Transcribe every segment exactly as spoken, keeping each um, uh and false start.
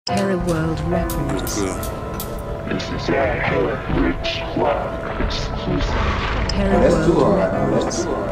Terror World Records. This is a HoodRixh Club exclusive. Terror Oh, that's World too hard. Records. No, that's too hard.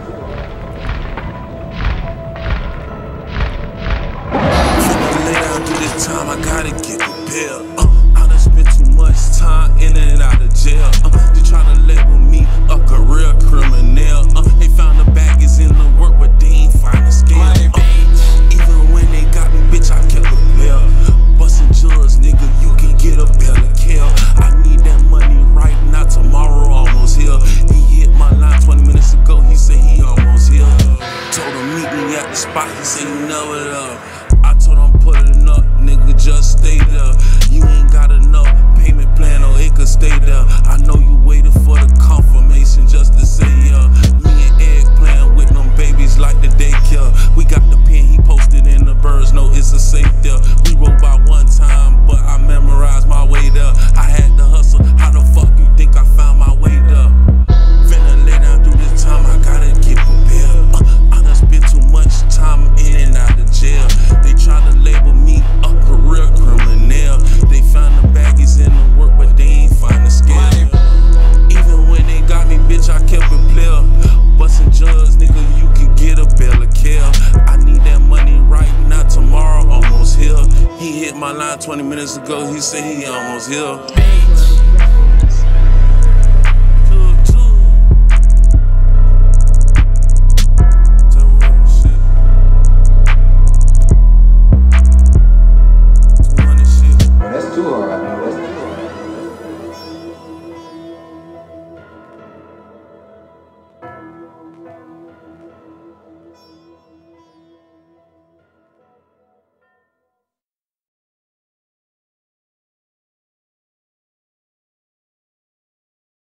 Finna lay down through this time, I gotta get prepared. Uh, I done spent too much time in and out of jail. Uh, they tryna label me a career criminal. Uh, they found the baggies in the work, but they ain't find the scale. Uh, even when they got me, bitch, I kept it player. Bustin' jurors, nigga, you can get a better kill. I need that money right now, tomorrow almost here. He hit my line twenty minutes ago, he said he almost here. Told him meet me at the spot, he said you know it up. I told him put it up, nigga, just stay there. You ain't got enough payment plan or it could stay there. I know you waited for the confirmation just to say yeah. Me and Egg playing with them babies like the daycare. We got the pen he posted in the birds, no it's a safe there. We rode by one time, but I memorized my way there. I had to hustle, how the fuck you think I found my way there? Finna lay down through this time, I gotta get prepared. Uh, I done spent too much time in and out of jail. They try to label me a career criminal. They found the baggies in the work, but they ain't find the scale. Even when they got me, bitch, I kept it player. Bustin' judge, nigga, you can get a bail of care. I need that money right now, tomorrow almost here. He hit my line twenty minutes ago, he said he almost here.